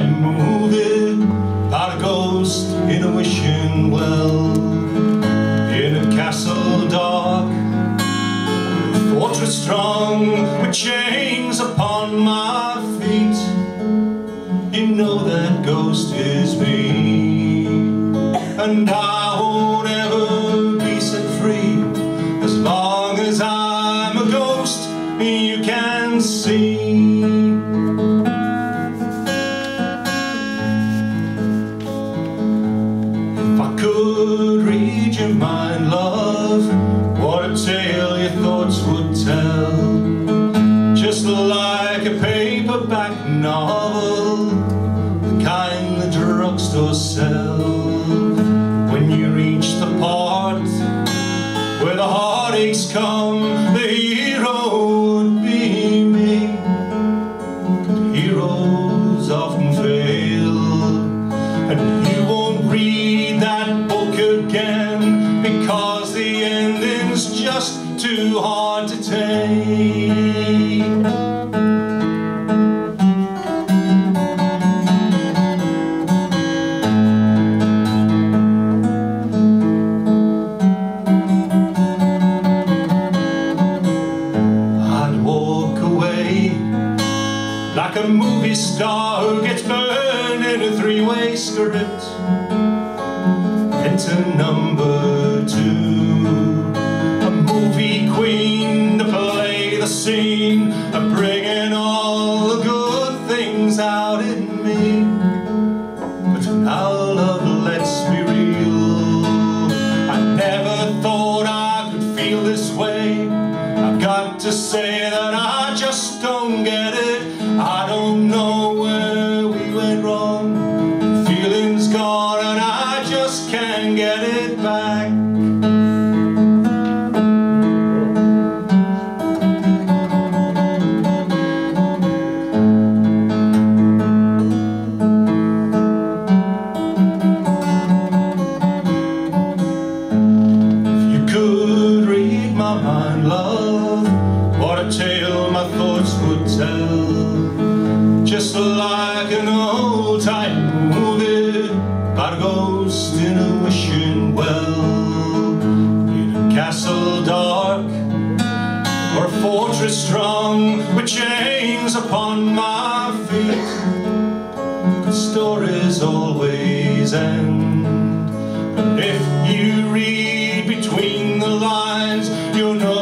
movie about a ghost in a wishing well, in a castle dark, a fortress strong, with chains upon my feet. You know that ghost is me, and I won't ever be set free as long as I'm a ghost you can see. If I could read your mind, love, what a tale your thoughts would tell, just like a paperback novel, the kind the drugstore sell. When you reach the part where the heartaches come, the hero would be me. But heroes often fail, and you won't read that book again, because the ending's just too hard to take. Like a movie star who gets burned in a three-way script. Enter number 2, a movie queen to play the scene of bringing all the good things out in me. But now love, let's be real, I never thought I could feel this way. I've got to say that I just don't get it. I don't know where we went wrong. The feeling's gone and I just can't get it back. If you could read my mind, love, what a tale my thoughts would tell, just like an old-time movie about a ghost in a wishing well, in a castle dark or a fortress strong, with chains upon my feet. But stories always end, but if you read between the lines, you'll know